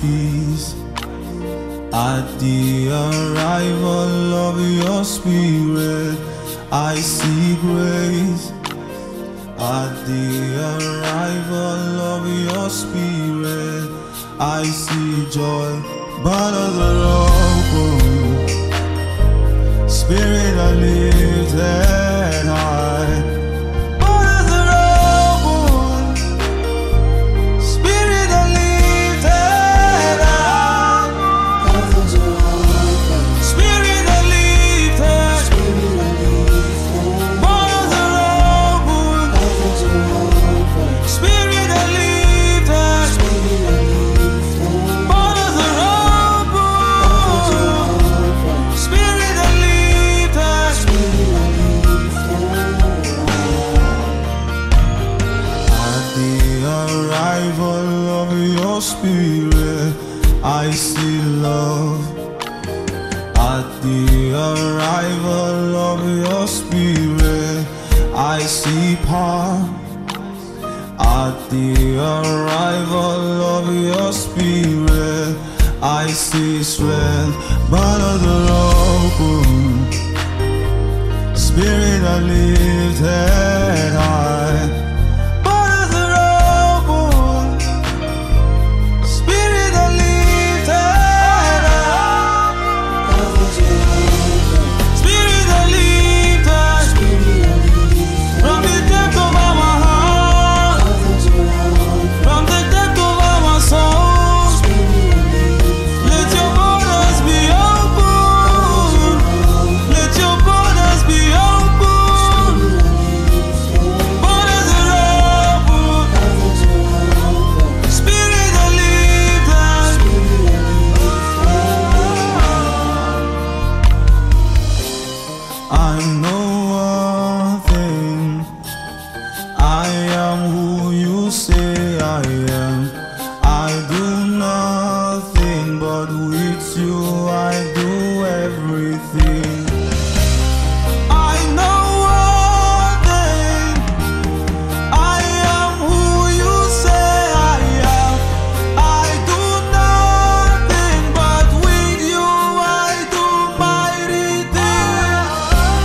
peace. At the arrival of your spirit, I see grace. At the arrival of your spirit, I see joy. Banners are open, spirit are lifted high. Banners are open, spirit are lifted high. Spirit are lifted. Banners are open, spirit are lifted. Banners are open, spirit are lifted. At the arrival of your spirit, I see love. At the arrival of your spirit, I see power. At the arrival of your spirit, I see strength. Banners are open, spirit are lifted high. Banners are open, spirit are lifted high. Spirit are lifted from the depth of our heart, from the depth of our soul. Let your borders be open. Let your borders be open. Borders are open. Spirit are lifted. I know one thing. I am who you say I am. I do nothing, but with you I do everything. I know one thing. I am who you say I am. I do nothing, but with you I do mighty things.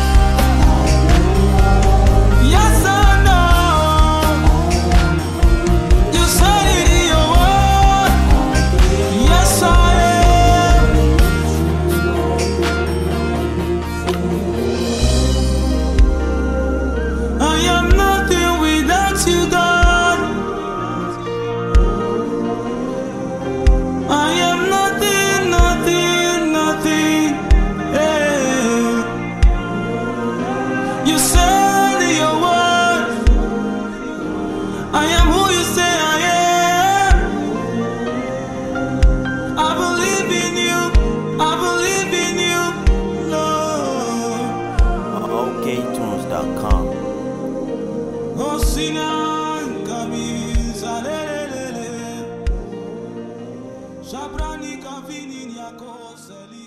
Yes, I know. You said it in your word. Yes, I am. I am nothing without you, God. I am nothing, nothing, nothing. Hey. You said in your word, I am who you say I am. I believe in you. I believe in you, Lord. OKTunes.com. Oh, Sinan, Kabiza, Shabrani, Kavini, Yako, Seli.